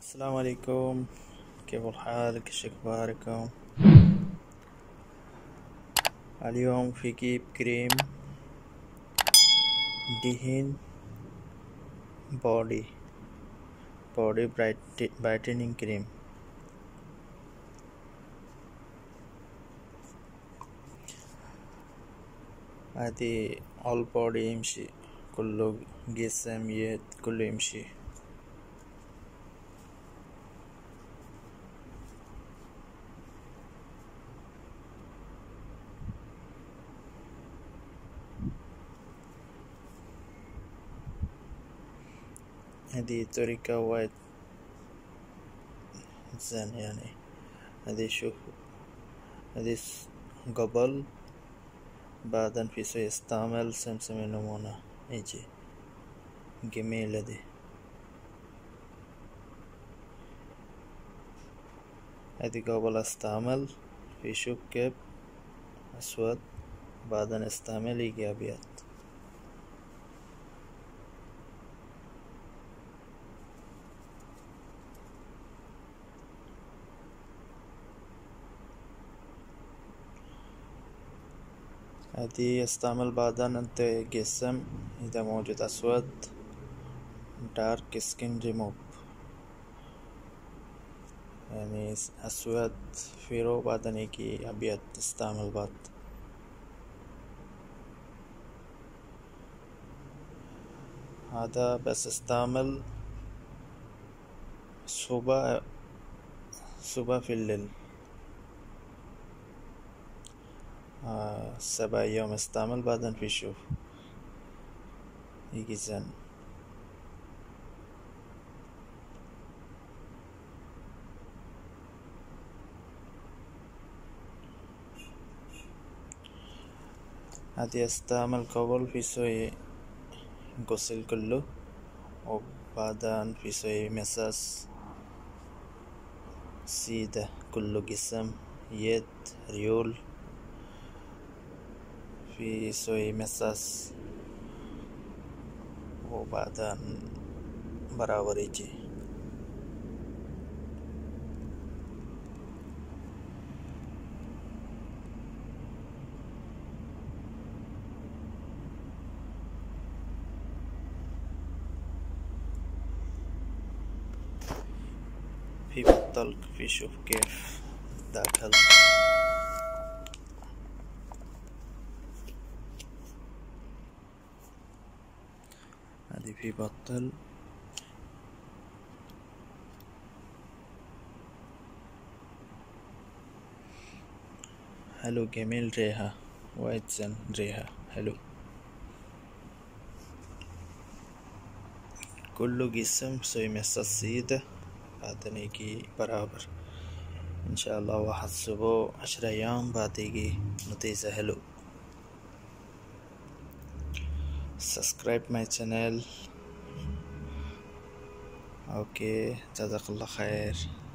السلام عليكم. كيف الحال؟ ايش اخباركم؟ اليوم في جيب كريم دهن بودي برايتنينج كريم. هذه all body يمشي كله، جسم يد كله يمشي. هذه طريقة وايد زين يعني. هذه شوف، هذه قبل بعدين في سيستعمل سمسم نمونة يجي جميلة دي. هذه قبل استعمل في شوك كيب أسود، بعدين استعمل يجي أبيض. هذه استعمل بعدين انت جسم إذا موجود أسود دارك سكين ريموف، يعني أسود فيرو بعدين يجي أبيض تستعمل بعد. هذا بس استعمل صبح في الليل، 7 أيام استعمل بعدين في شوف يجي زين. هذه استعمل قبل في سوي غسل كله، وبعدين في سوي مساس سيدة كله جسم يد ريول، في سوي مساس وبعدين براور يجي. في بطل في شوف كيف داخل. هذه في بطل حلو جميل، ريحة وايد زين، ريحة حلو كله جسم سوي مساس سيدة بعدين يجي برابر ان شاء الله. واحد اسبوع 10 ايام بعد يجي نتيجة حلو. سبسكرايب ماي channel. اوكي، جزاك الله خير.